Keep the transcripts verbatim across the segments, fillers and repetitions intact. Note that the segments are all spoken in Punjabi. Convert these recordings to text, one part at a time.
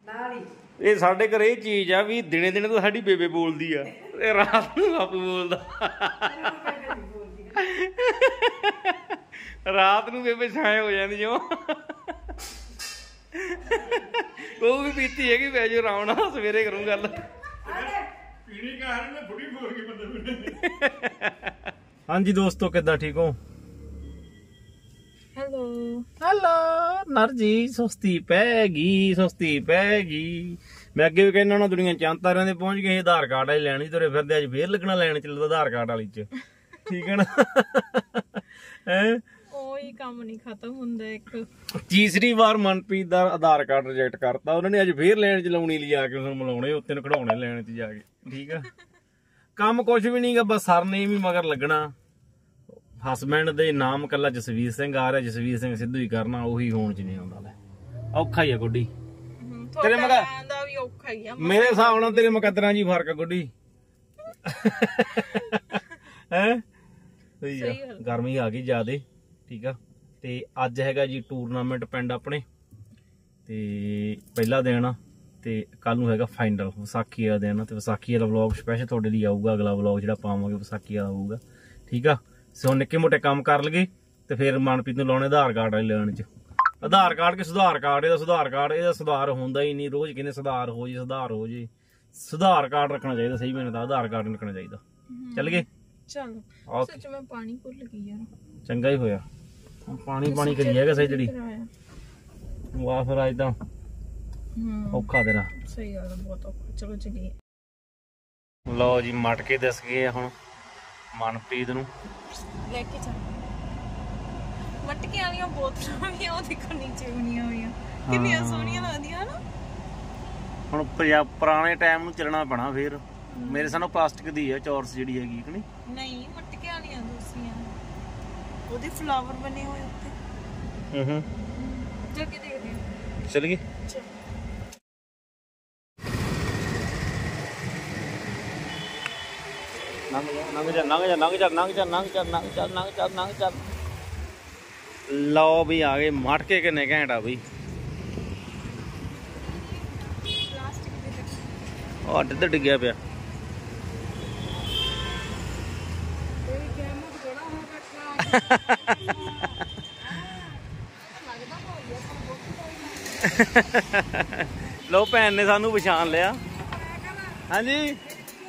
ਇਹ ਸਾਡੇ ਘਰੇ ਇਹ ਚੀਜ਼ ਆ ਵੀ ਦਿਨੇ ਦਿਨੇ ਤਾਂ ਸਾਡੀ ਬੇਬੇ ਬੋਲਦੀ ਆ ਤੇ ਰਾਤ ਨੂੰ ਬਾਪੂ ਬੋਲਦਾ। ਰਾਤ ਨੂੰ ਬੇਬੇ ਛਾਏ ਹੋ ਜਾਂਦੀ ਜੋ ਉਹ ਵੀ ਪੀਤੀ ਹੈਗੀ ਪੈ ਜੋ ਆਰਾਮ ਨਾਲ ਸਵੇਰੇ ਕਰੂੰ ਗੱਲ। ਹਾਂਜੀ ਦੋਸਤੋ ਕਿੱਦਾਂ ਠੀਕ ਹੋ? ਹੈਲੋ ਹੈਲੋ ਨਰ ਜੀ ਸੁਸਤੀ ਪੈ ਗਈ ਸੁਸਤੀ ਪੈ ਗਈ। ਮੈਂ ਅੱਗੇ ਵੀ ਕਹਿੰਦਾ ਨਾ ਦੁਨੀਆ ਚੰਦ ਤਾਰਿਆਂ ਦੇ ਪਹੁੰਚ ਗਏ। ਆਧਾਰ ਕਾਰਡ ਵਾਲੀ ਲੈਣੀ ਤੁਰੇ ਫਿਰਦੇ ਅੱਜ ਫੇਰ ਲੱਗਣਾ ਲੈਣ ਚੱਲਦਾ ਆਧਾਰ ਕਾਰਡ ਵਾਲੀ ਚ। ਠੀਕ ਹੈ ਨਾ ਹੈ ਉਹੀ ਕੰਮ ਨਹੀਂ ਖਤਮ ਹੁੰਦਾ। ਇੱਕ ਤੀਸਰੀ ਵਾਰ ਮਨਪ੍ਰੀਤ ਦਾ ਆਧਾਰ ਕਾਰਡ ਰਿਜੈਕਟ ਕਰਤਾ ਉਹਨਾਂ ਨੇ। ਅੱਜ ਫੇਰ ਲੈਣ ਚ ਲਾਉਣੀ ਲਿਜਾ ਕੇ ਉਹਨੂੰ ਮਿਲਾਉਣੇ ਉੱਤੇ ਨੂੰ ਕਢਾਉਣੇ ਲੈਣ ਚ ਜਾ ਕੇ। ਠੀਕ ਆ ਕੰਮ ਕੁਛ ਵੀ ਨੀ ਗਾ ਬਸ ਸਰ ਨੇ ਵੀ ਮਗਰ ਲੱਗਣਾ। ਹਸਬੈਂਡ ਦੇ ਨਾਮ ਕੱਲਾ ਜਸਵੀਰ ਸਿੰਘ ਆ ਰਿਹਾ। ਜਸਵੀਰ ਸਿੰਘ ਸਿੱਧੂ ਹੀ ਕਰਨਾ ਉਹੀ ਹੋਣ ਚ ਨਹੀਂ ਆਉਂਦਾ। ਲੈ ਔਖਾ ਹੀ ਆ ਗੁੱਡੀ ਤੇਰੇ ਮਗਾ ਵੀ ਔਖਾ ਹੀ ਆ ਮੇਰੇ ਹਿਸਾਬ ਨਾਲ ਤੇਰੇ ਮੁਕੱਦਰਾਂ ਜੀ ਫਰਕ ਆ ਗੁੱਡੀ ਹੈ ਸਹੀ ਆ। ਗਰਮੀ ਆ ਗਈ ਜ਼ਿਆਦੇ। ਠੀਕ ਆ ਤੇ ਅੱਜ ਹੈਗਾ ਜੀ ਟੂਰਨਾਮੈਂਟ ਪਿੰਡ ਆਪਣੇ ਤੇ ਪਹਿਲਾ ਦਿਨ ਆ ਤੇ ਕੱਲ ਨੂੰ ਹੈਗਾ ਫਾਈਨਲ ਵਿਸਾਖੀ ਵਾਲਾ ਦਿਨ। ਤੇ ਵਿਸਾਖੀ ਵਾਲਾ ਵਲੌਗ ਸਪੈਸ਼ਲ ਤੁਹਾਡੇ ਲਈ ਆਊਗਾ। ਅਗਲਾ ਵਲੌਗ ਜਿਹੜਾ ਪਾਵਾਂਗੇ ਵਿਸਾਖੀ ਵਾਲਾ ਹੋਊਗਾ। ਠੀਕ ਆ ਸੋ ਨਿੱਕੇ ਮੋਟੇ ਕੰਮ ਕਰ ਲਗੇ ਤੇ ਫਿਰ ਮਨਪ੍ਰੀਤ ਨੂੰ ਲਾਉਣੇ ਆਧਾਰ ਕਾਰਡ ਵਾਲੇ ਲੈਣ ਚ। ਆਧਾਰ ਕਾਰਡ ਕੇ ਸੁਧਾਰ ਕਾਰਡ ਇਹਦਾ ਸੁਧਾਰ ਕਾਰਡ ਇਹਦਾ ਸੁਧਾਰ ਹੁੰਦਾ ਹੀ ਨਹੀਂ। ਰੋਜ਼ ਕਹਿੰਦੇ ਸੁਧਾਰ ਹੋ ਜੇ ਸੁਧਾਰ ਹੋ ਜੇ। ਸੁਧਾਰ ਕਾਰਡ ਰੱਖਣਾ ਚਾਹੀਦਾ ਸਹੀ ਮੈਨੂੰ ਤਾਂ ਆਧਾਰ ਕਾਰਡ ਰੱਖਣਾ ਚਾਹੀਦਾ। ਚੱਲ ਗਏ ਚਲੋ ਸੱਚ ਮੈਂ ਪਾਣੀ ਭੁੱਲ ਗਈ ਯਾਰ। ਚੰਗਾ ਹੀ ਹੋਇਆ ਪਾਣੀ ਪਾਣੀ ਕਰੀ ਜਾਏਗਾ ਸਹੀ ਜਿਹੜੀ ਵਾਹ ਫਿਰ ਅੱਜ ਤਾਂ ਔਖਾ ਤੇਰਾ। ਸਹੀ ਗੱਲ ਬਹੁਤ ਔਖਾ। ਚਲੋ ਚੱਲੀਏ। ਲਓ ਜੀ ਮਟਕੇ ਦੱਸ ਗਏ ਹੁਣ ਮਨਪ੍ਰੀਤ ਨੂੰ ਲੈ ਕੇ ਚੱਲ। ਮਟਕੇ ਵਾਲੀਆਂ ਬੋਤਲਾਂ ਵੀ ਉਹ ਦੇਖੋ ਨੀਚੇ ਬਣੀਆਂ ਹੋਈਆਂ ਕਿੰਨੀਆਂ ਸੋਹਣੀਆਂ ਲੱਗਦੀਆਂ ਨਾ। ਹੁਣ ਪੁਰਾਣੇ ਟਾਈਮ ਨੂੰ ਚੱਲਣਾ ਪੈਣਾ ਫੇਰ। ਮੇਰੇ ਸਾਨੂੰ ਪਲਾਸਟਿਕ ਦੀ ਆ ਚੌਰਸ ਜਿਹੜੀ ਹੈਗੀ ਕਿ ਨਹੀਂ ਨਹੀਂ ਮਟਕੇ ਵਾਲੀਆਂ ਦੂਸਰੀਆਂ ਉਹਦੇ ਫਲਾਵਰ ਬਣੇ ਹੋਏ ਉੱਤੇ। ਹੂੰ ਹੂੰ ਚੱਲ ਕੇ ਦੇਖਦੇ ਹਾਂ। ਚੱਲ ਗਏ ਨੰਗ ਜਾ ਨੰਗ ਜਾ ਨੰਗ ਜਾ ਨੰਗ ਜਾ ਨੰਗ ਜਾ ਨੰਗ ਜਾ ਨੰਗ ਜਾ ਨੰਗ ਜਾ। ਲਓ ਵੀ ਆ ਗਏ ਮਟਕੇ ਕਿੰਨੇ ਘੈਂਟ ਆ ਬਈ। ਉਹ ਅੱਡ ਤੇ ਡਿੱਗਿਆ ਪਿਆ। ਲੋ ਭੈਣ ਨੇ ਸਾਨੂੰ ਪਛਾਣ ਲਿਆ। ਹਾਂਜੀ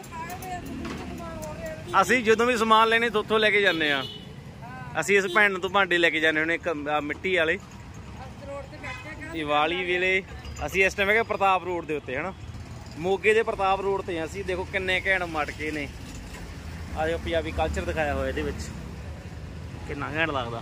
ਅਸੀਂ ਜਦੋਂ ਵੀ ਸਮਾਨ ਲੈਣੇ ਤੋਂ ਉੱਥੋਂ ਲੈ ਕੇ ਜਾਂਦੇ ਆ। ਅਸੀਂ ਇਸ ਭੈਣ ਤੋਂ ਭਾਂਡੇ ਲੈ ਕੇ ਜਾਂਦੇ ਹੁੰਦੇ ਇੱਕ ਮਿੱਟੀ ਵਾਲੇ ਦੀਵਾਲੀ ਵੇਲੇ। ਅਸੀਂ ਇਸ ਟਾਈਮ ਹੈਗੇ ਪ੍ਰਤਾਪ ਰੋਡ ਦੇ ਉੱਤੇ ਹਨਾ ਮੋਗੇ ਦੇ ਪ੍ਰਤਾਪ ਰੋਡ ਤੇ। ਅਸੀਂ ਦੇਖੋ ਕਿੰਨੇ ਘੈਂਟ ਮਟਕੇ ਨੇ। ਆਹ ਪੰਜਾਬੀ ਕਲਚਰ ਦਿਖਾਇਆ ਹੋਇਆ ਇਹਦੇ ਵਿੱਚ ਕਿੰਨਾ ਘੈਂਟ ਲੱਗਦਾ।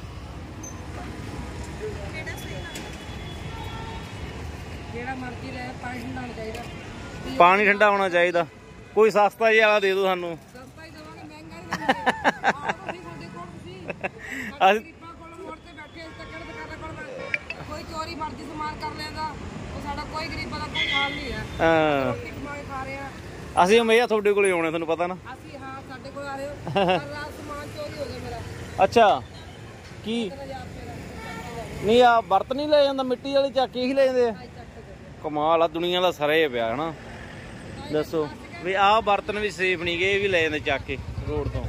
ਜਿਹੜਾ ਮਰਜ਼ੀ ਲੈ ਪਾਣੀ ਠੰਡਾ ਹੋਣਾ ਚਾਹੀਦਾ। ਪਾਣੀ ਠੰਡਾ ਹੋਣਾ ਚਾਹੀਦਾ। ਕੋਈ ਸਸਤਾ ਜਿਹਾ ਵਾਲਾ ਦੇ ਦਿਓ ਸਾਨੂੰ। ਸਸਤਾ ਹੀ ਦੇਵਾਂਗੇ ਮਹਿੰਗਾ ਨਹੀਂ ਦੇਵਾਂਗੇ। ਆਹ ਤੁਸੀਂ ਸਾਡੇ ਕੋਲ ਤੁਸੀਂ ਅਸੀਂ ਗਰੀਬਾਂ ਕੋਲ ਮੋੜ ਤੇ ਬੈਠੇ ਇਸ ਤੱਕ ਦੁਕਾਨਾਂ ਕੋਲ ਕੋਈ ਚੋਰੀ ਮਰਜ਼ੀ ਸਮਾਨ ਕਰ ਲੈਂਦਾ। ਉਹ ਸਾਡਾ ਕੋਈ ਗਰੀਬਾਂ ਦਾ ਕੋਈ ਹਾਲ ਨਹੀਂ ਹੈ। ਹਾਂ ਰੋਟੀ ਕਮਾ ਕੇ ਖਾ ਰਹੇ ਆ। ਅਸੀਂ ਹਮੇਸ਼ਾ ਤੁਹਾਡੇ ਕੋਲੇ ਆਉਣੇ ਤੁਹਾਨੂੰ ਪਤਾ ਨਾ। ਅਸੀਂ ਹਾਂ ਸਾਡੇ ਕੋਲ ਆ ਰਹੇ ਹੋ। ਰਾਤ ਸਮਾਨ ਚੋਰੀ ਹੋ ਗਿਆ ਮੇਰਾ। ਅੱਛਾ ਕੀ ਨਹੀਂ ਆ ਬਰਤ ਨਹੀਂ ਲੈ ਜਾਂਦਾ ਮਿੱਟੀ ਵਾਲੀ ਚੱਕ ਕੇ ਹੀ ਲੈ ਜਾਂਦੇ ਆ। ਕਮਾਲ ਆ ਦੁਨੀਆ ਦਾ ਸਰੇ ਪਿਆ ਹਨਾ। ਦੱਸੋ ਵੀ ਆਹ ਬਰਤਨ ਵੀ ਸੇਫ ਨਹੀਂ ਗਏ ਇਹ ਵੀ ਲੈ ਜਾਂਦੇ ਚੱਕ ਕੇ ਰੋਡ ਤੋਂ।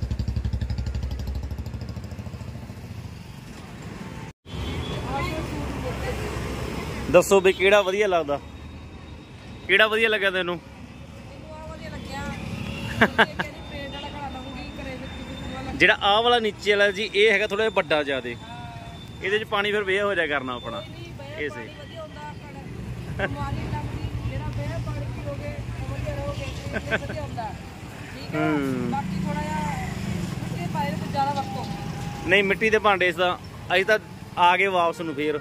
ਦੱਸੋ ਵੀ ਕਿਹੜਾ ਵਧੀਆ ਲੱਗਦਾ ਕਿਹੜਾ ਵਧੀਆ ਲੱਗਿਆ ਤੈਨੂੰ? ਜਿਹੜਾ ਆਹ ਵਾਲਾ ਨੀਚੇ ਵਾਲਾ ਜੀ ਇਹ ਹੈਗਾ ਥੋੜਾ ਜਿਹਾ ਵੱਡਾ ਜ਼ਿਆਦਾ। ਇਹਦੇ ਚ ਪਾਣੀ ਫਿਰ ਵੇਹ ਹੋ ਜਾਇਆ ਕਰਨਾ ਆਪਣਾ ਇਸੇ। ਨਹੀਂ ਮਿੱਟੀ ਦੇ ਭਾਂਡੇ ਇਸ ਦਾ ਅਸੀਂ ਤਾਂ ਆ ਗਏ ਵਾਪਸ ਨੂੰ ਫੇਰ।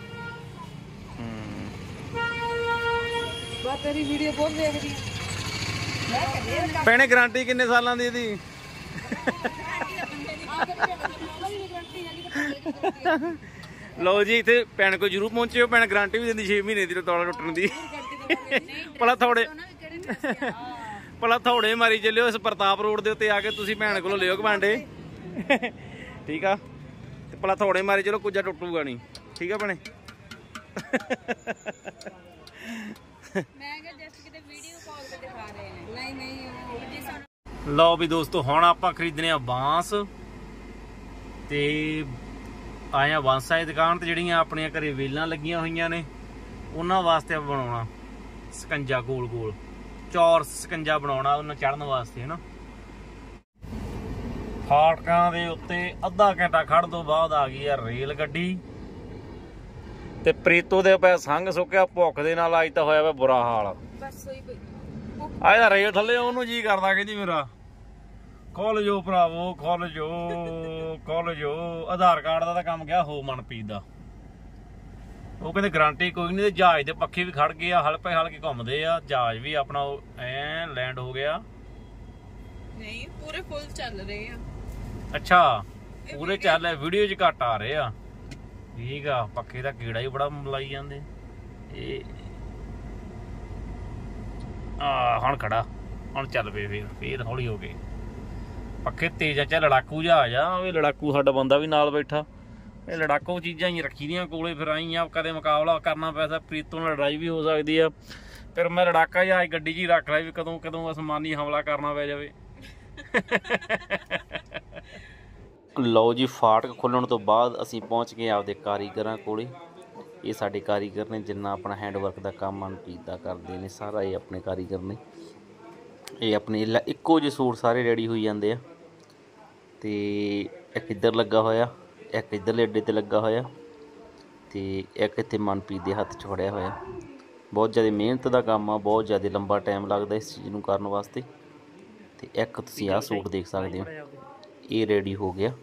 ਤੇਰੀ ਵੀਡੀਓ ਬਹੁਤ ਦੇਖਦੀ ਭੈਣੇ ਗਾਰੰਟੀ ਕਿੰਨੇ ਸਾਲਾਂ ਦੀ ਇਹਦੀ? ਲਓ ਜੀ ਇੱਥੇ ਭੈਣ ਕੋਲ ਜਰੂਰ ਪਹੁੰਚਿਓ। ਭੈਣ ਗਾਰੰਟੀ ਵੀ ਦਿੰਦੀ ਛੇ ਮਹੀਨੇ ਦੀ ਤੌੜਾ ਟੁੱਟਣ ਦੀ। ਭਲਾ ਥੋੜੇ ਭਲਾ ਥੋੜੇ ਮਾਰੀ ਚੱਲਿਓ ਇਸ ਪ੍ਰਤਾਪ ਰੋਡ ਦੇ ਉੱਤੇ ਆ ਕੇ ਤੁਸੀਂ ਭੈਣ ਕੋਲੋਂ ਲਿਓ ਭਾਂਡੇ। ਠੀਕ ਆ ਤੇ ਭਲਾ ਥੋੜੇ ਮਾਰੀ ਚਲੋ ਕੁਝ ਟੁੱਟੂਗਾ ਨਹੀਂ। ਠੀਕ ਆ ਭੈਣੇ ਮੈਂ ਕਿਹਾ ਜਸਟ ਕਿਤੇ ਵੀਡੀਓ ਕਾਲ ਤੇ ਦਿਖਾ ਰਹੇ ਨੇ। ਨਹੀਂ ਨਹੀਂ ਉਹ ਜੀ ਸਾਨੂੰ। ਲਓ ਵੀ ਦੋਸਤੋ ਹੁਣ ਆਪਾਂ ਖਰੀਦਨੇ ਆ ਬਾਂਸ ਤੇ ਆਏ ਆ ਬਾਂਸਾਂ ਦੀ ਦੁਕਾਨ ਤੇ ਜਿਹੜੀਆਂ ਆਪਣੀਆਂ ਘਰੇ ਵੇਲਾਂ ਲੱਗੀਆਂ ਹੋਈਆਂ ਨੇ ਉਹਨਾਂ ਵਾਸਤੇ ਆਪਾਂ ਬਣਾਉਣਾ ਸਕੰਜਾ, ਗੋਲ ਗੋਲ ਚੌਰਸ ਸਕੰਜਾ ਬਣਾਉਣਾ ਉਹਨਾਂ ਚੜਨ ਵਾਸਤੇ ਹਨਾ। ਫਾਟਕਾਂ ਦੇ ਉੱਤੇ ਅੱਧਾ ਘੰਟਾ ਖੜ੍ਹਨ ਤੋਂ ਬਾਅਦ ਆ ਗਈ ਆ ਰੇਲ ਗੱਡੀ ਤੇ ਪ੍ਰੀਤੋ ਦੇ ਪੈ ਸੰਗ ਸੁੱਕਿਆ ਭੁੱਖ ਦੇ ਨਾਲ ਅੱਜ ਤਾਂ ਹੋਇਆ ਵਾ ਬੁਰਾ ਹਾਲ। ਬਸ ਹੋਈ ਪਈ ਅੱਜ ਤਾਂ ਰੇਲ ਥੱਲੇ ਉਹਨੂੰ ਜੀ ਕਰਦਾ ਕਹਿੰਦੀ ਮੇਰਾ ਖੋਲ ਜੋ ਭਰਾਵੋ ਖੋਲ ਜੋ ਖੋਲ ਜੋ। ਆਧਾਰ ਕਾਰਡ ਦਾ ਤਾਂ ਕੰਮ ਗਿਆ ਹੋ ਮਨਪ੍ਰੀਤ ਦਾ। ਉਹ ਕਹਿੰਦੇ ਗਾਰੰਟੀ ਕੋਈ ਨਹੀਂ ਤੇ ਜਹਾਜ਼ ਦੇ ਪੱਖੇ ਵੀ ਖੜ ਗਏ ਆ, ਹਲਪੇ ਹਲਕੇ ਘੁੰਮਦੇ ਆ। ਜਹਾਜ਼ ਵੀ ਆਪਣਾ ਐ ਲੈਂਡ ਹੋ ਗਿਆ। ਨਹੀਂ ਪੂਰੇ ਫੁੱਲ ਚੱਲ ਰਹੇ ਆ। ਅੱਛਾ ਪੂਰੇ ਚੱਲ ਰਿਹਾ, ਵੀਡੀਓ 'ਚ ਘੱਟ ਆ ਰਹੇ ਆ। ਠੀਕ ਆ, ਪੱਖੇ ਦਾ ਕੀੜਾ ਹੀ ਬੜਾ ਮਲਾਈ ਜਾਂਦੇ। ਇਹ ਆ ਹੁਣ ਖੜਾ, ਹੁਣ ਚੱਲ ਪਏ ਫੇਰ ਫੇਰ ਹੌਲੀ ਹੋ ਗਏ ਪੱਖੇ ਤੇਜ਼ ਆ। ਚੱਲ ਲੜਾਕੂ ਜਹਾਜ਼ ਆ, ਉਹ ਲੜਾਕੂ ਸਾਡਾ ਬੰਦਾ ਵੀ ਨਾਲ ਬੈਠਾ। ਇਹ ਲੜਾਕੂ ਚੀਜ਼ਾਂ ਹੀ ਰੱਖੀ ਦੀਆਂ ਕੋਲੇ, ਫਿਰ ਆਈ ਆ ਕਦੇ ਮੁਕਾਬਲਾ ਕਰਨਾ ਪੈਸਾ। ਪ੍ਰੀਤੋਂ ਨਾਲ ਲੜਾਈ ਵੀ ਹੋ ਸਕਦੀ ਆ। ਫਿਰ ਮੈਂ ਲੜਾਕਾ ਜਹਾਜ਼ ਗੱਡੀ 'ਚ ਹੀ ਰੱਖ ਲਿਆ ਵੀ ਕਦੋਂ ਕਦੋਂ ਅਸਮਾਨੀ ਹਮਲਾ ਕਰਨਾ ਪੈ ਜਾਵੇ। ਲਓ ਜੀ ਫਾਟਕ ਖੁੱਲ੍ਹਣ ਤੋਂ ਬਾਅਦ ਅਸੀਂ ਪਹੁੰਚ ਗਏ ਆਪਦੇ ਕਾਰੀਗਰਾਂ ਕੋਲੇ। ਇਹ ਸਾਡੇ ਕਾਰੀਗਰ ਨੇ, ਜਿੰਨਾ ਆਪਣਾ ਹੈਂਡ ਵਰਕ ਦਾ ਕੰਮ ਮਨਪ੍ਰੀਤ ਦਾ ਕਰਦੇ ਨੇ ਸਾਰਾ ਇਹ ਆਪਣੇ ਕਾਰੀਗਰ ਨੇ। ਇਹ ਆਪਣੇ ਇੱਕੋ ਜਿਹੇ ਸੂਟ ਸਾਰੇ ਰੈਡੀ ਹੋਈ ਜਾਂਦੇ ਆ। ਤੇ ਇੱਕ ਇੱਧਰ ਲੱਗਾ ਹੋਇਆ, ਇੱਕ ਇੱਧਰਲੇ ਅੱਡੇ 'ਤੇ ਲੱਗਾ ਹੋਇਆ ਤੇ ਇੱਕ ਇੱਥੇ ਮਨਪ੍ਰੀਤ ਦੇ ਹੱਥ 'ਚ ਫੜਿਆ ਹੋਇਆ। ਬਹੁਤ ਜ਼ਿਆਦਾ ਮਿਹਨਤ ਦਾ ਕੰਮ ਆ, ਬਹੁਤ ਜ਼ਿਆਦਾ ਲੰਬਾ ਟਾਈਮ ਲੱਗਦਾ ਇਸ ਚੀਜ਼ ਨੂੰ ਕਰਨ ਵਾਸਤੇ। ਤੇ ਇੱਕ ਤੁਸੀਂ ਆਹ ਸੂਟ ਦੇਖ ਸਕਦੇ ਹੋ, ਇਹ ਰੈਡੀ ਹੋ ਗਿਆ।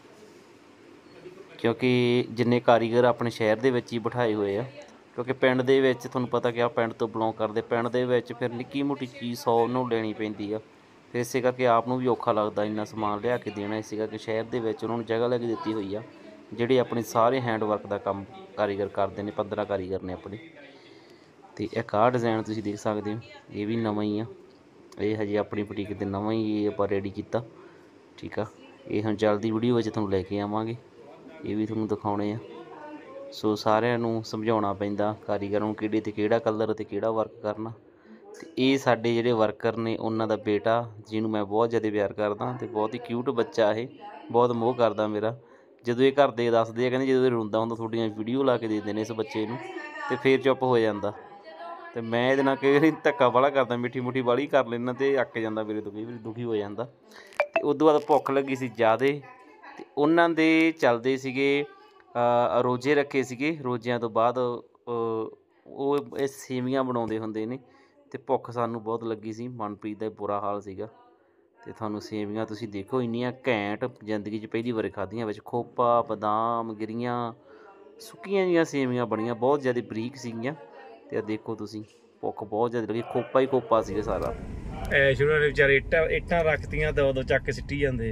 ਕਿਉਂਕਿ ਜਿੰਨੇ ਕਾਰੀਗਰ ਆਪਣੇ ਸ਼ਹਿਰ ਦੇ ਵਿੱਚ ਹੀ ਬਿਠਾਏ ਹੋਏ ਆ, ਕਿਉਂਕਿ ਪਿੰਡ ਦੇ ਵਿੱਚ ਤੁਹਾਨੂੰ ਪਤਾ ਕਿ ਆ ਪਿੰਡ ਤੋਂ ਬਿਲੋਂਗ ਕਰਦੇ, ਪਿੰਡ ਦੇ ਵਿੱਚ ਫਿਰ ਨਿੱਕੀ ਮੋਟੀ ਚੀਜ਼ ਸੌ ਨੂੰ ਲੈਣੀ ਪੈਂਦੀ ਆ। ਫਿਰ ਇਸੇ ਕਰਕੇ ਆਪ ਨੂੰ ਵੀ ਔਖਾ ਲੱਗਦਾ ਇੰਨਾ ਸਮਾਨ ਲਿਆ ਕੇ ਦੇਣਾ। ਇਸੇ ਕਰਕੇ ਸ਼ਹਿਰ ਦੇ ਵਿੱਚ ਉਹਨਾਂ ਨੂੰ ਜਗ੍ਹਾ ਲੈ ਕੇ ਦਿੱਤੀ ਹੋਈ ਆ ਜਿਹੜੇ ਆਪਣੇ ਸਾਰੇ ਹੈਂਡ ਵਰਕ ਦਾ ਕੰਮ ਕਾਰੀਗਰ ਕਰਦੇ ਨੇ। ਪੰਦਰਾਂ ਕਾਰੀਗਰ ਨੇ ਆਪਣੇ। ਤੇ ਇੱਕ ਆਹ ਡਿਜ਼ਾਈਨ ਤੁਸੀਂ ਦੇਖ ਸਕਦੇ ਹੋ, ਇਹ ਵੀ ਨਵਾਂ ਹੀ ਆ। ਇਹ ਹਜੇ ਆਪਣੀ ਬੁਟੀਕ ਤੇ ਨਵਾਂ ਹੀ ਆਪਾਂ ਰੈਡੀ ਕੀਤਾ। ਠੀਕ ਆ, ਇਹ ਹੁਣ ਜਲਦੀ ਵੀਡੀਓ ਵਿੱਚ ਤੁਹਾਨੂੰ ਲੈ ਕੇ ਆਵਾਂਗੇ, ਇਹ ਵੀ ਤੁਹਾਨੂੰ ਦਿਖਾਉਣੇ ਆ। ਸੋ ਸਾਰਿਆਂ ਨੂੰ ਸਮਝਾਉਣਾ ਪੈਂਦਾ ਕਾਰੀਗਰਾਂ ਨੂੰ ਕਿਹੜੇ ਤੇ ਕਿਹੜਾ ਕਲਰ ਅਤੇ ਕਿਹੜਾ ਵਰਕ ਕਰਨਾ। ਤੇ ਇਹ ਸਾਡੇ ਜਿਹੜੇ ਵਰਕਰ ਨੇ ਉਹਨਾਂ ਦਾ ਬੇਟਾ, ਜਿਹਨੂੰ ਮੈਂ ਬਹੁਤ ਜ਼ਿਆਦਾ ਪਿਆਰ ਕਰਦਾ ਅਤੇ ਬਹੁਤ ਹੀ ਕਿਊਟ ਬੱਚਾ। ਇਹ ਬਹੁਤ ਮੋਹ ਕਰਦਾ ਮੇਰਾ। ਜਦੋਂ ਇਹ ਘਰ ਦੇ ਦੱਸਦੇ ਆ, ਕਹਿੰਦੇ ਜਦੋਂ ਇਹ ਰੋਂਦਾ ਹੁੰਦਾ ਤੁਹਾਡੀਆਂ ਵੀਡੀਓ ਲਾ ਕੇ ਦੇ ਦਿੰਦੇ ਨੇ ਇਸ ਬੱਚੇ ਨੂੰ, ਅਤੇ ਫਿਰ ਚੁੱਪ ਹੋ ਜਾਂਦਾ। ਅਤੇ ਮੈਂ ਇਹਦੇ ਨਾਲ ਕਈ ਵਾਰੀ ਧੱਕਾ ਵਾਲਾ ਕਰਦਾ, ਮਿੱਠੀ ਮੁੱਠੀ ਵਾਲੀ ਕਰ ਲੈਂਦਾ ਅਤੇ ਅੱਕ ਜਾਂਦਾ ਮੇਰੇ ਤੋਂ, ਕਈ ਵਾਰੀ ਦੁਖੀ ਹੋ ਜਾਂਦਾ। ਅਤੇ ਉਦੋਂ ਬਾਅਦ ਭੁੱਖ ਲੱਗੀ ਸੀ ਜ਼ਿਆਦਾ, ਅਤੇ ਉਹਨਾਂ ਦੇ ਚੱਲਦੇ ਸੀਗੇ ਰੋਜ਼ੇ ਰੱਖੇ ਸੀਗੇ। ਰੋਜ਼ਿਆਂ ਤੋਂ ਬਾਅਦ ਉਹ ਇਹ ਸੇਵੀਆਂ ਬਣਾਉਂਦੇ ਹੁੰਦੇ ਨੇ ਅਤੇ ਭੁੱਖ ਸਾਨੂੰ ਬਹੁਤ ਲੱਗੀ ਸੀ। ਮਨਪ੍ਰੀਤ ਦਾ ਬੁਰਾ ਹਾਲ ਸੀਗਾ। ਅਤੇ ਤੁਹਾਨੂੰ ਸੇਵੀਆਂ ਤੁਸੀਂ ਦੇਖੋ ਇੰਨੀਆਂ ਘੈਂਟ, ਜ਼ਿੰਦਗੀ 'ਚ ਪਹਿਲੀ ਵਾਰ ਖਾਧੀਆਂ, ਵਿੱਚ ਖੋਪਾ, ਬਦਾਮ, ਗਿਰੀਆਂ, ਸੁੱਕੀਆਂ ਜਿਹੀਆਂ ਸੇਵੀਆਂ ਬਣੀਆਂ, ਬਹੁਤ ਜ਼ਿਆਦਾ ਬਰੀਕ ਸੀਗੀਆਂ। ਅਤੇ ਆ ਦੇਖੋ ਤੁਸੀਂ, ਭੁੱਖ ਬਹੁਤ ਜ਼ਿਆਦਾ ਲੱਗੀ, ਖੋਪਾ ਹੀ ਖੋਪਾ ਸੀਗਾ ਸਾਰਾ। ਐਸ਼ ਉਹਨਾਂ ਨੇ ਵਿਚਾਰੇ ਇੱਟਾਂ ਇੱਟਾਂ ਰੱਖਤੀਆਂ ਤਾਂ ਉਦੋਂ ਚੱਕ ਕੇ ਸਿੱਟੀ ਜਾਂਦੇ।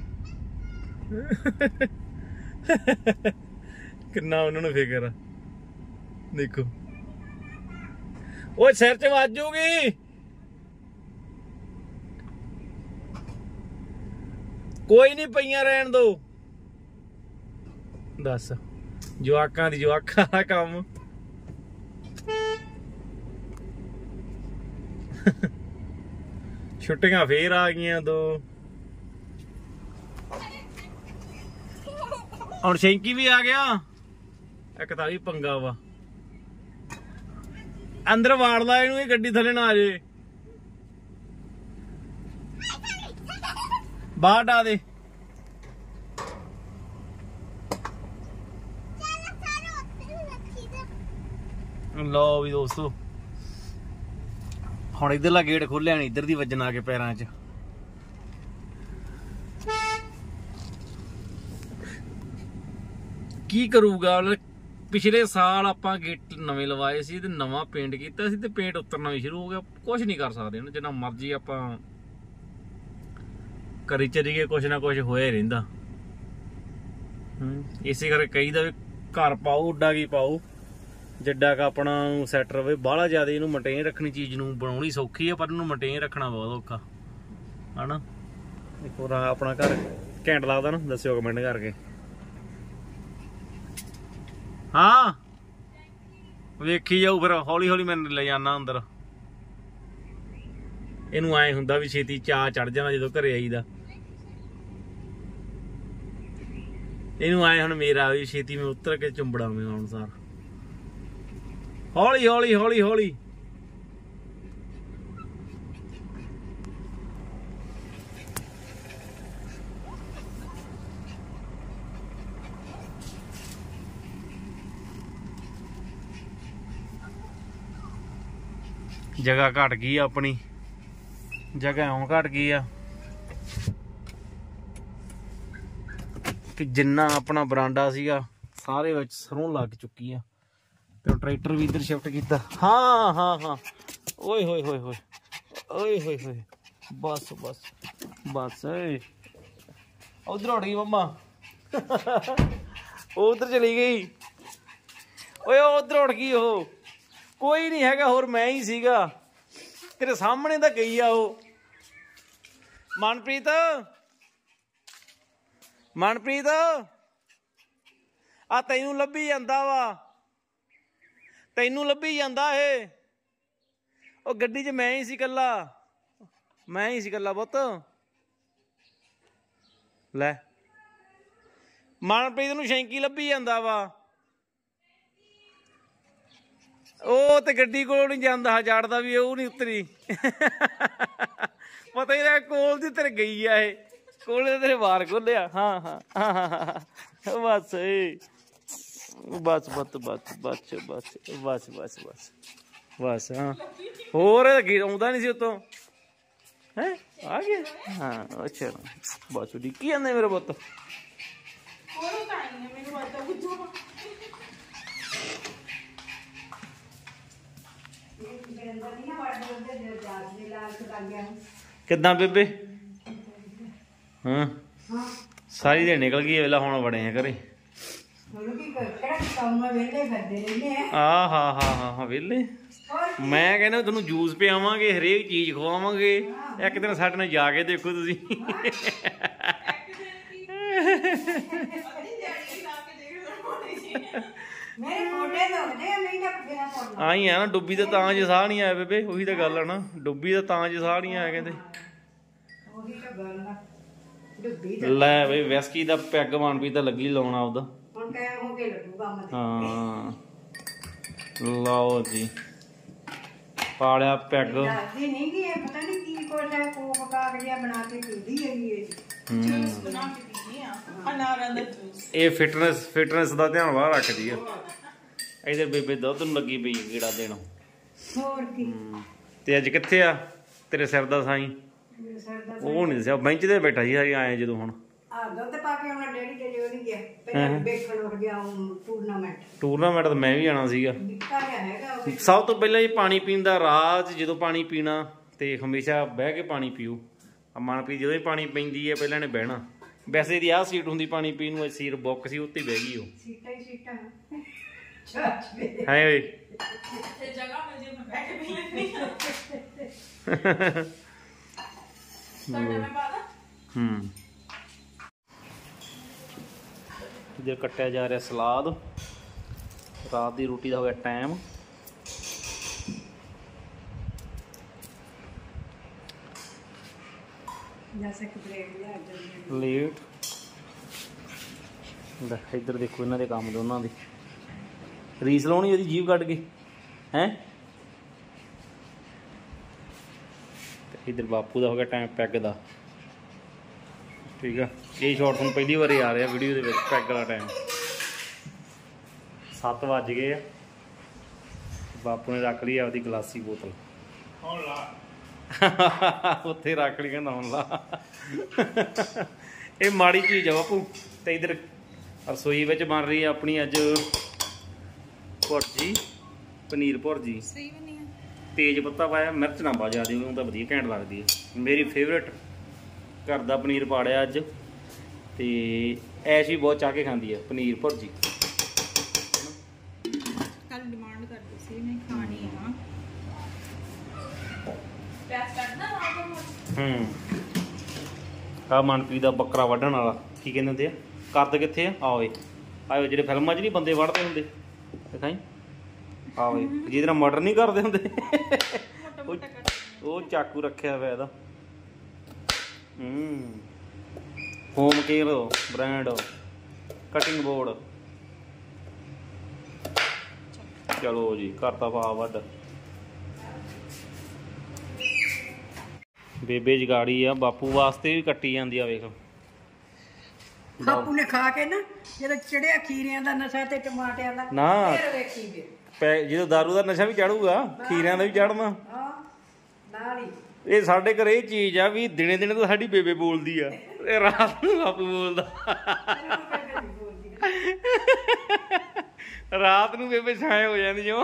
ਕਿੰਨਾ ਉਹਨਾਂ ਨੂੰ ਫਿਕਰ ਆ, ਦੇਖੋ। ਉਹ ਸਿਰ 'ਚ ਵੱਜੂਗੀ। ਕੋਈ ਨਹੀਂ, ਪਈਆਂ ਰਹਿਣ ਦੋ। ਦੱਸ, ਜਵਾਕਾਂ ਦੀ ਜਵਾਕਾਂ ਦਾ ਕੰਮ। ਛੁੱਟੀਆਂ ਫੇਰ ਆ ਗਈਆਂ ਦੋ। ਹੁਣ ਸ਼ੈਂਕੀ ਵੀ ਆ ਗਿਆ। ਇੱਕ ਤਾਂ ਵੀ ਪੰਗਾ ਵਾ, ਅੰਦਰ ਵਾੜ ਲਾ ਇਹਨੂੰ, ਇਹ ਗੱਡੀ ਥੱਲੇ ਨਾ ਆ ਜੇ। ਬਾਹਰ ਡਾ ਦੇ। ਲਓ ਵੀ ਦੋਸਤੋ, ਹੁਣ ਇੱਧਰਲਾ ਗੇਟ ਖੋਲਿਆ ਨਹੀਂ, ਇੱਧਰ ਦੀ ਵੱਜਣ ਆ ਕੇ ਪੈਰਾਂ 'ਚ। ਕੀ ਕਰੂਗਾ? ਪਿਛਲੇ ਸਾਲ ਆਪਾਂ ਗੇਟ ਨਵੇਂ ਲਵਾਏ ਸੀ ਤੇ ਨਵਾਂ ਪੇਂਟ ਕੀਤਾ ਸੀ ਤੇ ਪੇਂਟ ਉਤਰਨਾ ਵੀ ਸ਼ੁਰੂ ਹੋ ਗਿਆ। ਕੁਛ ਨਹੀਂ ਕਰ ਸਕਦੇ ਹੁਣ, ਜਿੰਨਾ ਮਰਜ਼ੀ ਆਪਾਂ ਕਰੀ ਚੱਲੀਏ, ਕੁਛ ਨਾ ਕੁਛ ਹੋਇਆ ਰਹਿੰਦਾ। ਹੂੰ, ਇਸੇ ਕਰਕੇ ਕਹੀਦਾ ਵੀ ਘਰ ਪਾਓ ਉੱਡਾ ਕੀ ਪਾਓ, ਜਿੱਡਾ ਕ ਆਪਣਾ ਸੈੱਟ ਰਵੇ। ਬਾਹਲਾ ਜ਼ਿਆਦਾ ਇਹਨੂੰ ਮੇਨਟੇਨ ਰੱਖਣੀ, ਚੀਜ਼ ਨੂੰ ਬਣਾਉਣੀ ਸੌਖੀ ਆ ਪਰ ਇਹਨੂੰ ਮੇਨਟੇਨ ਰੱਖਣਾ ਬਹੁਤ ਔਖਾ ਹੈ ਨਾ। ਇੱਕ ਹੋਰ ਆਪਣਾ ਘਰ ਘੈਂਟ ਲੱਗਦਾ ਨਾ, ਦੱਸਿਓ ਕਮੈਂਟ ਕਰਕੇ। ਹਾਂ ਵੇਖੀ ਜਾਊ ਫਿਰ ਹੌਲੀ ਹੌਲੀ ਮੈਂ ਲੈ ਜਾਣਾ ਅੰਦਰ। ਇਹਨੂੰ ਐ ਹੁੰਦਾ ਵੀ ਛੇਤੀ ਚਾਅ ਚੜ ਜਾਣਾ ਜਦੋਂ ਘਰੇ ਆਈਦਾ। ਇਹਨੂੰ ਆਏ ਹੁਣ ਮੇਰਾ ਵੀ ਛੇਤੀ ਮੈਂ ਉਤਰ ਕੇ ਚੁੰਬੜਾਵੇਂ ਅਨੁਸਾਰ। ਹੌਲੀ ਹੌਲੀ ਹੌਲੀ ਹੌਲੀ ਜਗ੍ਹਾ ਘਟ ਗਈ ਆਪਣੀ, ਜਗ੍ਹਾ ਇਉਂ ਘਟ ਗਈ ਆ ਕਿ ਜਿੰਨਾ ਆਪਣਾ ਬਰਾਂਡਾ ਸੀਗਾ ਸਾਰੇ ਵਿੱਚ ਸਰੋਂ ਲੱਗ ਚੁੱਕੀ ਆ। ਤੇ ਟਰੈਕਟਰ ਵੀ ਇੱਧਰ ਸ਼ਿਫਟ ਕੀਤਾ। ਹਾਂ ਹਾਂ ਹਾਂ ਓਏ ਹੋਏ ਹੋਏ ਹੋਏ ਓਏ ਹੋਏ ਹੋਏ ਬਸ ਬਸ ਬਸ ਏ ਉਧਰ ਉੱਡ ਗਈ ਮੰਮਾ। ਉਧਰ ਚਲੀ ਗਈ ਓਏ ਉਧਰ ਉੱਡ ਗਈ। ਉਹ ਕੋਈ ਨਹੀਂ ਹੈਗਾ ਹੋਰ ਮੈਂ ਹੀ ਸੀਗਾ। ਤੇਰੇ ਸਾਹਮਣੇ ਤਾਂ ਗਈ ਆ ਉਹ। ਮਨਪ੍ਰੀਤ ਮਨਪ੍ਰੀਤ ਆ ਤੈਨੂੰ ਲੱਭੀ ਜਾਂਦਾ ਵਾ, ਤੈਨੂੰ ਲੱਭੀ ਜਾਂਦਾ ਇਹ। ਉਹ ਗੱਡੀ 'ਚ ਮੈਂ ਹੀ ਸੀ ਇਕੱਲਾ, ਮੈਂ ਹੀ ਸੀ ਇਕੱਲਾ ਪੁੱਤ। ਲੈ ਮਨਪ੍ਰੀਤ ਨੂੰ ਸ਼ੈਂਕੀ ਲੱਭੀ ਜਾਂਦਾ ਵਾ। ਉਹ ਤੇ ਗੱਡੀ ਕੋਲ ਨਹੀਂ ਜਾਂਦਾ ਜਾੜਦਾ ਵੀ ਉਹ ਨਹੀਂ ਉਤਰੀ। ਪਤਾ ਹੀ ਨਾ ਕੋਲ ਦੀ ਤੇਰੇ ਗਈ ਆ ਇਹ, ਕੋਲੇ ਤੇਰੇ ਬਾਹਰ ਖੋਲਿਆ। ਹਾਂ ਹਾਂ ਹਾਂ ਬਸ ਏ ਬਸ ਬਸ ਬਸ ਬਸ ਬਸ ਬਸ ਬਸ ਬਸ ਬਸ। ਹਾਂ ਹੋਰ ਆਉਂਦਾ ਨਹੀਂ ਸੀ ਉੱਤੋਂ। ਹੈ ਆ ਗਿਆ। ਹਾਂ ਅੱਛਾ ਬਸ ਡਿੱਕੀ ਜਾਂਦੇ ਮੇਰਾ ਪੁੱਤ। ਕਿੱਦਾਂ ਬੇਬੇ? ਹਾਂ ਸਾਰੀ ਦਿਨ ਨਿਕਲ ਗਈ ਵੇਲਾ, ਹੁਣ ਵੜੇ ਆ ਘਰੇ। ਆ ਹਾਂ ਹਾਂ ਹਾਂ ਹਾਂ ਵਿਹਲੇ। ਮੈਂ ਕਹਿੰਦਾ ਤੁਹਾਨੂੰ ਜੂਸ ਪਿਆਵਾਂਗੇ, ਹਰੇਕ ਚੀਜ਼ ਖਵਾਵਾਂਗੇ। ਇੱਕ ਦਿਨ ਸਾਡੇ ਨਾਲ ਜਾ ਕੇ ਦੇਖੋ ਤੁਸੀਂ। ਆਈ ਆ ਨਾ ਡੁੱਬੀ ਦਾ ਤਾਂ ਜੇ ਸਾਹ ਨਹੀਂ ਆਇਆ ਬੇਬੇ। ਉਹੀ ਤਾਂ ਗੱਲ ਆ ਨਾ, ਡੁੱਬੀ ਦਾ ਤਾਂ ਜੇ ਸਾਹ ਨਹੀਂ ਆਇਆ ਕਹਿੰਦੇ। ਲੈ ਬਈ ਵੈਸਕੀ ਦਾ ਪੈਗ ਮਨਪ੍ਰੀਤ ਤਾਂ ਲੱਗੀ ਲਾਉਣਾ ਉਹਦਾ। ਹਾਂ ਲਓ ਜੀ ਪਾਲਿਆ ਪੈਗ। ਇਹ ਫਿਟਨੈਸ ਫਿਟਨੈਸ ਦਾ ਧਿਆਨ ਬਾਹਰ ਰੱਖਦੀ ਆ। ਇਹਦੇ ਬੇਬੇ ਦੁੱਧ ਨੂੰ ਲੱਗੀ ਪਈ ਕੀੜਾ ਦੇਣ। ਤੇ ਅੱਜ ਕਿੱਥੇ ਆ ਤੇਰੇ ਸਿਰ ਦਾ ਸਾਈਂ? ਉਹ ਨਹੀਂ ਦੱਸਿਆ, ਬੈਂਚ ਤੇ ਬੈਠਾ ਸੀ ਆਏ ਜਦੋਂ। ਹੁਣ ਟੂਰਨਾਮੈਂਟ ਤਾਂ ਮੈਂ ਵੀ ਜਾਣਾ ਸੀਗਾ। ਸਭ ਤੋਂ ਪਹਿਲਾਂ ਜੀ ਪਾਣੀ ਪੀਣ ਦਾ ਰਾਜ, ਜਦੋਂ ਪਾਣੀ ਪੀਣਾ ਤੇ ਹਮੇਸ਼ਾ ਬਹਿ ਕੇ ਪਾਣੀ ਪੀਓ। ਮਨਪ੍ਰੀਤ ਜਦੋਂ ਹੀ ਪਾਣੀ ਪੀਂਦੀ ਹੈ ਪਹਿਲਾਂ ਨੇ ਬਹਿਣਾ। ਵੈਸੇ ਇਹਦੀ ਆਹ ਸੀਟ ਹੁੰਦੀ ਪਾਣੀ ਪੀਣ ਨੂੰ, ਸੀਟ ਬੁੱਕ ਸੀ ਉੱਤੇ ਬਹਿ ਗਈ ਉਹ। ਹੈ ਓਏ ਹੂੰ ਇਧਰ ਕੱਟਿਆ ਜਾ ਰਿਹਾ ਸਲਾਦ। ਰਾਤ ਦੀ ਰੋਟੀ ਦਾ ਹੋ ਗਿਆ ਟਾਈਮ। ਲੇਟ ਇੱਧਰ ਦੇਖੋ ਇਹਨਾਂ ਦੇ ਕੰਮ ਦੋਨਾਂ ਦੀ ਰੀਸ ਲਾਉਣੀ ਉਹਦੀ ਜੀਭ ਕੱਢ ਕੇ ਹੈ। ਇੱਧਰ ਬਾਪੂ ਦਾ ਹੋ ਗਿਆ ਟਾਈਮ ਪੈਗ ਦਾ। ਠੀਕ ਆ, ਇਹ ਸ਼ਾਟ ਤੁਹਾਨੂੰ ਪਹਿਲੀ ਵਾਰੀ ਆ ਰਿਹਾ ਵੀਡੀਓ ਦੇ ਵਿੱਚ ਪੈਗ ਵਾਲਾ ਟਾਈਮ। ਸੱਤ ਵੱਜ ਗਏ ਆ। ਬਾਪੂ ਨੇ ਰੱਖ ਲਈ ਆਪਦੀ ਗਲਾਸੀ ਬੋਤਲ। ਉੱਥੇ ਰੱਖ ਲਈ ਕਹਿੰਦਾ ਹੁਣ ਲਾ। ਇਹ ਮਾੜੀ ਚੀਜ਼ ਆ ਬਾਪੂ। ਤੇ ਇੱਧਰ ਰਸੋਈ ਵਿੱਚ ਬਣ ਰਹੀ ਆ ਆਪਣੀ ਅੱਜ ਭੁਰਜੀ, ਪਨੀਰ ਭੁਰਜੀ। ਤੇਜ਼ ਪੱਤਾ ਪਾਇਆ, ਮਿਰਚ ਨਾ ਪਾ ਜ਼ਿਆਦਾ, ਉਹਨੂੰ ਤਾਂ ਵਧੀਆ ਘੈਂਟ ਲੱਗਦੀ ਹੈ। ਮੇਰੀ ਫੇਵਰੇਟ ਘਰ ਦਾ ਪਨੀਰ ਪਾੜਿਆ ਅੱਜ। ਤੇ ਐਸ਼ ਵੀ ਬਹੁਤ ਚਾਹ ਕੇ ਖਾਂਦੀ ਹੈ ਪਨੀਰ ਭੁਰਜੀ। ਕੱਲ ਡਿਮਾਂਡ ਕਰਦੀ ਸੀ ਮੈਂ ਖਾਣੀ ਆ। ਹੂੰ ਆ ਮਨਪ੍ਰੀਤ ਦਾ ਬੱਕਰਾ ਵੱਢਣ ਵਾਲਾ ਕੀ ਕਹਿੰਦੇ ਹੁੰਦੇ ਆ, ਕਰਦ ਕਿੱਥੇ ਆ? ਆਓ ਆਓ ਜਿਹੜੇ ਫਿਲਮਾਂ 'ਚ ਨਹੀਂ ਬੰਦੇ ਵੱਢਦੇ ਹੁੰਦੇ, ਦਿਖਾਈ ਆ ਬਈ ਜਿਹਦੇ ਨਾਲ ਮਟਰ ਨਹੀਂ ਕਰਦੇ ਹੁੰਦੇ ਉਹ ਚਾਕੂ ਰੱਖਿਆ ਹੋਇਆ ਇਹਦਾ। ਹੂੰ home care brand cutting board. ਚਲੋ ਜੀ ਕਰਤਾ ਪਾ ਵੱਡ। ਬੇਬੇ ਜਗਾੜੀ ਆ ਬਾਪੂ ਵਾਸਤੇ ਵੀ ਕੱਟੀ ਜਾਂਦੀ ਆ ਵੇਖ। ਬਾਪੂ ਨੇ ਖਾ ਕੇ ਨਾ ਜਦੋਂ ਚੜਿਆ ਖੀਰਿਆਂ ਦਾ ਨਸ਼ਾ ਤੇ ਟਮਾਟਿਆਂ ਦਾ ਨਾ ਫਿਰ ਵੇਖੀ ਗਏ ਪੈ ਜਦੋਂ ਦਾਰੂ ਦਾ ਨਸ਼ਾ ਵੀ ਚੜੂਗਾ ਖੀਰਿਆਂ ਦਾ ਵੀ ਚੜਨਾ। ਹਾਂ ਨਾਲ ਹੀ ਇਹ ਸਾਡੇ ਘਰੇ ਇਹ ਚੀਜ਼ ਆ ਵੀ ਦਿਨੇ ਦਿਨੇ ਤਾਂ ਸਾਡੀ ਬੇਬੇ ਬੋਲਦੀ ਆ ਤੇ ਰਾਤ ਨੂੰ ਬਾਪੂ ਬੋਲਦਾ। ਰਾਤ ਨੂੰ ਬੇਬੇ ਛਾਏ ਹੋ ਜਾਂਦੀ ਜੋ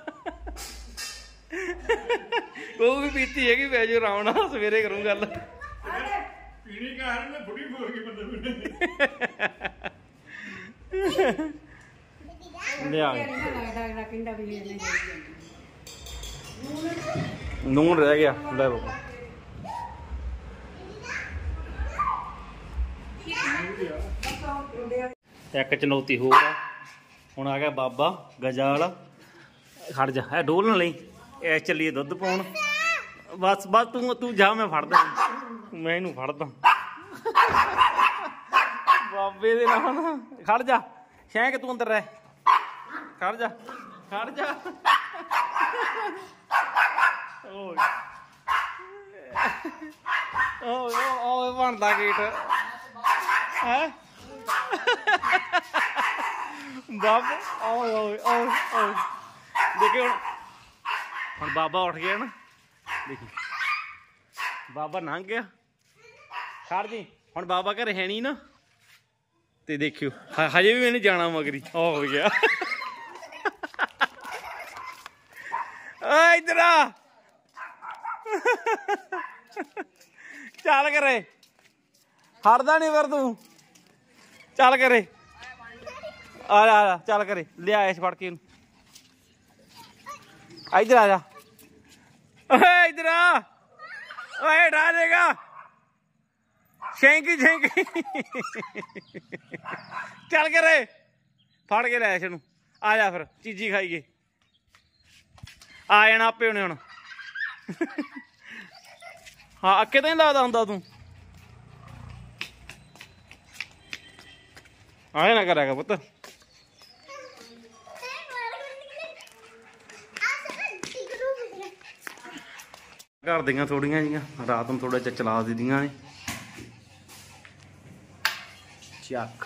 ਉਹ ਵੀ ਪੀਤੀ ਹੈਗੀ ਬੈ ਜੋ ਆਰਾਮ ਨਾਲ ਸਵੇਰੇ ਕਰੂੰ ਗੱਲ। ਪੀਣੀ ਕਾਰਨ ਮੈਂ ਬੁੜੀ ਬੋਲ ਕੇ ਬੰਦੇ ਲਿਆ ਲੱਗਦਾ ਕਿੰਦਾ ਵੀ ਨੂਨ ਰਹਿ ਗਿਆ ਲੈ ਬਾਬਾ। ਇੱਕ ਚੁਣੌਤੀ ਹੋਰ ਆ ਹੁਣ ਆ ਗਿਆ ਬਾਬਾ ਗਜਾਲ। ਖੜ ਜਾ ਹੈ ਡੋਲ ਨਾ ਲਈ ਐ ਚੱਲੀਏ ਦੁੱਧ ਪਾਉਣ। ਬਸ ਬਸ ਤੂੰ ਤੂੰ ਜਾ ਮੈਂ ਫੜਦਾ ਮੈਂ ਇਹਨੂੰ ਫੜਦਾ ਬਾਬੇ ਦੇ ਨਾਲ ਨਾ। ਖੜ ਜਾ ਸ਼ੈਂਕ ਤੂੰ ਅੰਦਰ ਰਹਿ। ਖੜ ਜਾ ਖੜ ਜਾ ਓਏ ਓਏ ਓਏ ਬਣਦਾ ਗੇਟ ਹੈ ਬਾਬਾ। ਓਏ ਓਏ ਓਏ ਓਏ ਦੇਖੇ ਹੁਣ ਹੁਣ ਬਾਬਾ ਉੱਠ ਗਿਆ ਨਾ ਦੇਖੀ ਬਾਬਾ ਲੰਘ ਗਿਆ। ਖੜ ਜੀ ਹੁਣ ਬਾਬਾ ਘਰੇ ਹੈ ਨਹੀਂ ਨਾ ਤੇ ਦੇਖਿਓ ਹਜੇ ਵੀ ਮੈਨੂੰ ਜਾਣਾ ਮਗਰੀ ਉਹ ਹੋ ਗਿਆ। ਓਏ ਇੱਧਰ ਆ ਚੱਲ ਕਰੇ ਹੜਦਾ ਨਹੀਂ ਫਿਰ ਤੂੰ ਚੱਲ ਕਰੇ ਆ ਜਾ ਆ ਜਾ ਚੱਲ ਕਰੇ ਲਿਆ ਇਸ ਫੜ ਕੇ ਇਹਨੂੰ ਇੱਧਰ ਆ ਜਾ। ਓਏ ਇੱਧਰ ਆ ਓਏ ਡਾ ਦੇਗਾ ਸ਼ੈਂਕੀ ਸ਼ੈਂਕੀ ਚੱਲ ਕਰੇ ਫੜ ਕੇ ਲੈ ਇਸ ਨੂੰ ਆ ਜਾ ਫਿਰ ਚੀਜ਼ੀ ਖਾਈਏ ਆ ਜਾਣਾ ਆਪੇ ਹੁਣੇ ਹੁਣ। ਹਾਂ ਅੱਕੇ ਤਾਂ ਨਹੀਂ ਲੱਗਦਾ ਹੁੰਦਾ ਤੂੰ ਆਏ ਨਾ ਕਰਿਆ ਪੁੱਤ। ਘਰ ਦੀਆਂ ਥੋੜੀਆਂ ਜੀਆਂ ਰਾਤ ਨੂੰ ਥੋੜਾ ਜਿਹਾ ਚਲਾ ਦਿੰਦੀਆਂ ਨੇ। ਚੱਕ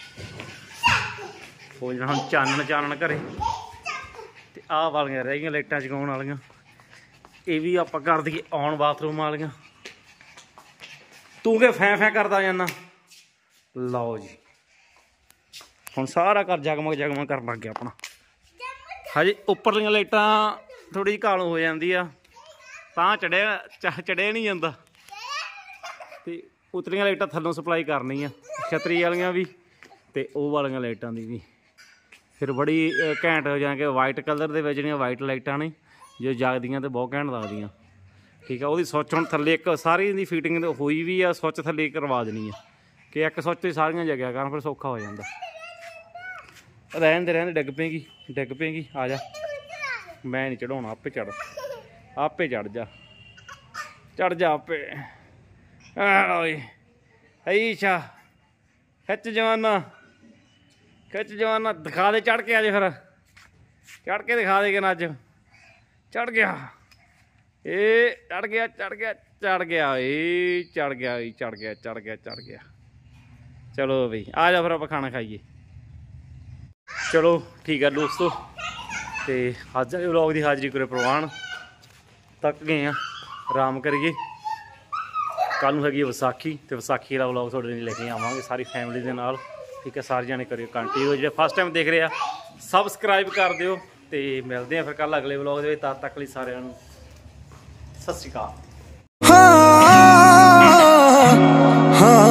ਹੋ ਜਾਣਾ ਹੁਣ ਚਾਨਣ ਚਾਨਣ ਘਰੇ ਤੇ ਆਹ ਵਾਲੀਆਂ ਰਹਿ ਗਈਆਂ ਲਾਈਟਾਂ ਜਗਾਉਣ ਵਾਲੀਆਂ। ਇਹ ਵੀ ਆਪਾਂ ਕਰ ਦਈਏ ਆਉਣ ਬਾਥਰੂਮ ਵਾਲੀਆਂ। ਤੂੰ ਕਿ ਫੈਂ ਫੈਂ ਕਰਦਾ ਜਾਂਦਾ। ਲਓ ਜੀ ਹੁਣ ਸਾਰਾ ਘਰ ਜਗਮਗ ਜਗਮਗ ਕਰਨ ਲੱਗ ਗਿਆ ਆਪਣਾ। ਹਜੇ ਉੱਪਰਲੀਆਂ ਲਾਈਟਾਂ ਥੋੜੀ ਜਿਹੀ ਕਾਲੋ ਹੋ ਜਾਂਦੀ ਆ ਤਾਂ ਚੜਿਆ ਚੜਿਆ ਨਹੀਂ ਜਾਂਦਾ ਤੇ ਉਤਲੀਆਂ ਲਾਈਟਾਂ ਥੱਲੋਂ ਸਪਲਾਈ ਕਰਨੀ ਆ ਛਤਰੀ ਵਾਲੀਆਂ ਵੀ ਤੇ ਉਹ ਵਾਲੀਆਂ ਲਾਈਟਾਂ ਦੀ ਵੀ। ਫਿਰ ਬੜੀ ਘੈਂਟ ਹੋ ਜਾਂ ਕਿ ਵਾਈਟ ਕਲਰ ਦੇ ਵਿੱਚ ਜਿਹੜੀਆਂ ਵਾਈਟ ਲਾਈਟਾਂ ਨੇ ਜੋ ਜਗਦੀਆਂ ਤੇ ਬਹੁਤ ਘੈਂਟ ਲੱਗਦੀਆਂ। ਠੀਕ ਆ ਉਹਦੀ ਸੁੱਚ ਹੁਣ ਥੱਲੇ ਇੱਕ ਸਾਰੀ ਦੀ ਫਿਟਿੰਗ ਹੋਈ ਵੀ ਆ। ਸੁੱਚ ਥੱਲੇ ਕਰਵਾ ਦੇਣੀ ਆ ਕਿ ਇੱਕ ਸੁੱਚ ਤੇ ਸਾਰੀਆਂ ਜਗਿਆ ਕਰਨ ਫਿਰ ਸੌਖਾ ਹੋ ਜਾਂਦਾ। ਰਹਿਣ ਦੇ ਰਹਿਣ ਦੇ ਡਿੱਗ ਪਏਗੀ ਡਿੱਗ ਪਏਗੀ ਆ ਜਾ ਮੈਂ ਨਹੀਂ ਚੜਾਉਣਾ ਆਪੇ ਚੜ ਆਪੇ ਚੜ ਜਾ ਚੜ ਜਾ ਆਪੇ। ਓਏ ਅਈਸ਼ਾ ਖਿੱਚ ਜਵਾਨਾ ਖਿੱਚ ਜਵਾਨਾ ਦਿਖਾ ਦੇ ਚੜ ਕੇ ਆ ਜੇ ਫਿਰ ਚੜ ਕੇ ਦਿਖਾ ਦੇ ਕਿ ਨਾ ਅੱਜ ਚੜ ਗਿਆ ਇਹ ਚੜ ਗਿਆ ਚੜ ਗਿਆ ਚੜ ਗਿਆ ਏ ਚੜ ਗਿਆ ਏ ਚੜ ਗਿਆ ਚੜ ਗਿਆ ਚੜ ਗਿਆ। ਚਲੋ ਬਈ ਆ ਜਾ ਫਿਰ ਆਪਾਂ ਖਾਣਾ ਖਾਈਏ। ਚਲੋ ਠੀਕ ਆ ਦੋਸਤੋ ਤੇ ਅੱਜ ਵਾਲੇ ਵਲੋਗ ਦੀ ਹਾਜ਼ਰੀ ਕਰੇ ਪ੍ਰਵਾਨ। ਤੱਕ ਗਏ ਆ ਆਰਾਮ ਕਰੀਏ। ਕੱਲ ਨੂੰ ਹੈਗੀ ਵਿਸਾਖੀ ਤੇ ਵਿਸਾਖੀ ਦਾ ਵਲੋਗ ਤੁਹਾਡੇ ਲਈ ਲੈ ਕੇ ਆਵਾਂਗੇ ਸਾਰੀ ਫੈਮਿਲੀ ਦੇ ਨਾਲ। ਠੀਕ ਹੈ ਸਾਰੇ ਜਾਣੇ ਕਰਿਓ ਕੰਟੀਨਿਊ। ਜਿਹੜੇ ਫਸਟ ਟਾਈਮ ਦੇਖ ਰਹੇ ਆ ਸਬਸਕ੍ਰਾਈਬ ਕਰ ਦਿਓ ਤੇ ਮਿਲਦੇ ਆ ਫਿਰ ਕੱਲ ਅਗਲੇ ਵਲੋਗ ਦੇ ਵਿੱਚ। ਤਦ ਤੱਕ ਲਈ ਸਾਰਿਆਂ ਨੂੰ ਸਤਿ ਸ਼੍ਰੀ ਅਕਾਲ।